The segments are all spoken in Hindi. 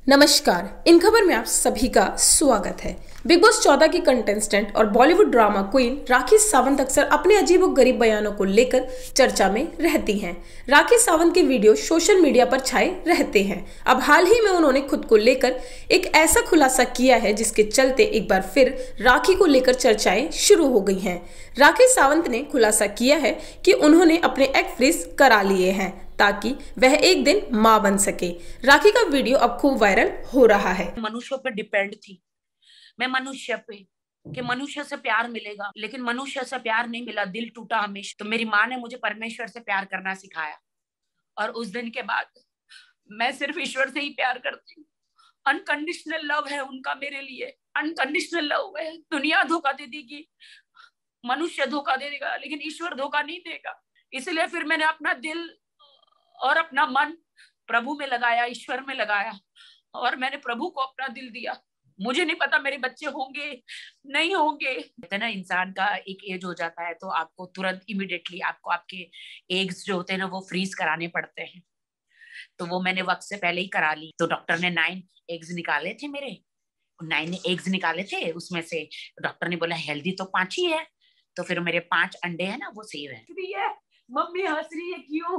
नमस्कार। इन खबर में आप सभी का स्वागत है। बिग बॉस 14 की कंटेस्टेंट और Bollywood drama queen Rakhi Sawant अक्सर अपने अजीबोगरीब बयानों को लेकर चर्चा में रहती हैं। राखी सावंत के वीडियो सोशल मीडिया पर छाए रहते हैं। अब हाल ही में उन्होंने खुद को लेकर एक ऐसा खुलासा किया है जिसके चलते एक बार फिर राखी को लेकर चर्चाएं शुरू हो गई हैं। राखी सावंत ने खुलासा किया है कि उन्होंने अपने एग फ्रीज करा लिए हैं ताकि वह एक दिन मां बन सके। राखी का वीडियो अब खूब वायरल हो रहा है। मनुष्यों पे डिपेंड थी मैं, मनुष्य पे कि मनुष्य से प्यार मिलेगा, लेकिन मनुष्य से प्यार नहीं मिला, दिल टूटा हमेशा। तो मेरी माँ ने मुझे परमेश्वर से प्यार करना सिखाया और उस दिन के बाद मैं सिर्फ ईश्वर से ही प्यार करती हूँ। अनकंडीशनल लव है उनका मेरे लिए, अनकंडीशनल लव है। दुनिया धोखा दे देगी, मनुष्य धोखा दे देगा, लेकिन ईश्वर धोखा नहीं देगा। इसलिए फिर मैंने अपना दिल और अपना मन प्रभु में लगाया, ईश्वर में लगाया, और मैंने प्रभु को अपना दिल दिया। मुझे नहीं पता मेरे बच्चे होंगे नहीं होंगे। कहते ना, इंसान का एक एज हो जाता है तो आपको तुरंत इमीडिएटली आपको आपके एग्स जो होते हैं ना वो फ्रीज कराने पड़ते हैं। तो वो मैंने वक्त से पहले ही करा ली। तो डॉक्टर ने 9 एग्स निकाले थे, मेरे 9 एग्स निकाले थे। उसमें से डॉक्टर ने बोला हेल्दी तो 5 ही है, तो फिर मेरे 5 अंडे है ना वो सेव है। मम्मी हंस रही है क्यों?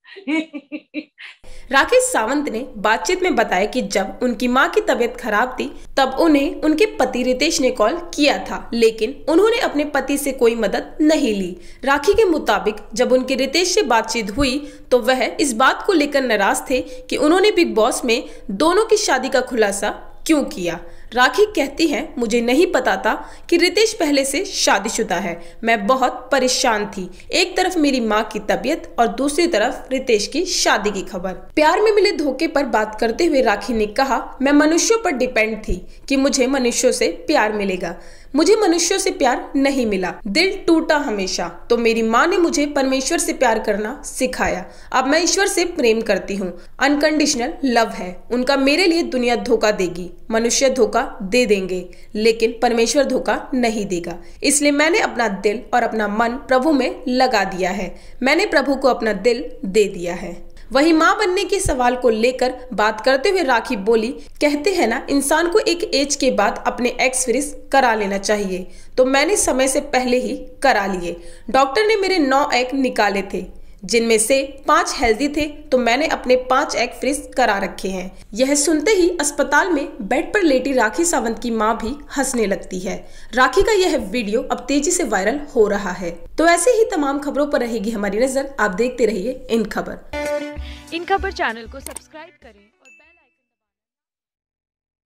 राखी सावंत ने बातचीत में बताया कि जब उनकी मां की तबीयत खराब थी तब उन्हें उनके पति रितेश ने कॉल किया था, लेकिन उन्होंने अपने पति से कोई मदद नहीं ली। राखी के मुताबिक जब उनके रितेश से बातचीत हुई तो वह इस बात को लेकर नाराज थे कि उन्होंने बिग बॉस में दोनों की शादी का खुलासा क्यों किया। राखी कहती हैं, मुझे नहीं पता था कि रितेश पहले से शादीशुदा है। मैं बहुत परेशान थी। एक तरफ मेरी माँ की तबीयत और दूसरी तरफ रितेश की शादी की खबर। प्यार में मिले धोखे पर बात करते हुए राखी ने कहा, मैं मनुष्यों पर डिपेंड थी कि मुझे मनुष्यों से प्यार मिलेगा। मुझे मनुष्यों से प्यार नहीं मिला, दिल टूटा हमेशा। तो मेरी माँ ने मुझे परमेश्वर से प्यार करना सिखाया। अब मैं ईश्वर से प्रेम करती हूँ। अनकंडीशनल लव है उनका मेरे लिए। दुनिया धोखा देगी, मनुष्य धोखा दे देंगे, लेकिन परमेश्वर धोखा नहीं देगा। इसलिए मैंने अपना दिल और अपना मन प्रभु में लगा दिया है। मैंने प्रभु को अपना दिल दे दिया है। वही मां बनने के सवाल को लेकर बात करते हुए राखी बोली, कहते हैं ना, इंसान को एक एज के बाद अपने एग्स फ्रीज करा लेना चाहिए। तो मैंने समय से पहले ही करा लिए। डॉक्टर ने मेरे 9 एग निकाले थे, जिनमें से 5 हेल्दी थे, तो मैंने अपने 5 एग फ्रीज करा रखे हैं। यह सुनते ही अस्पताल में बेड पर लेटी राखी सावंत की मां भी हंसने लगती है। राखी का यह वीडियो अब तेजी से वायरल हो रहा है। तो ऐसे ही तमाम खबरों पर रहेगी हमारी नजर। आप देखते रहिए इन खबर। इन खबर चैनल को सब्सक्राइब करें।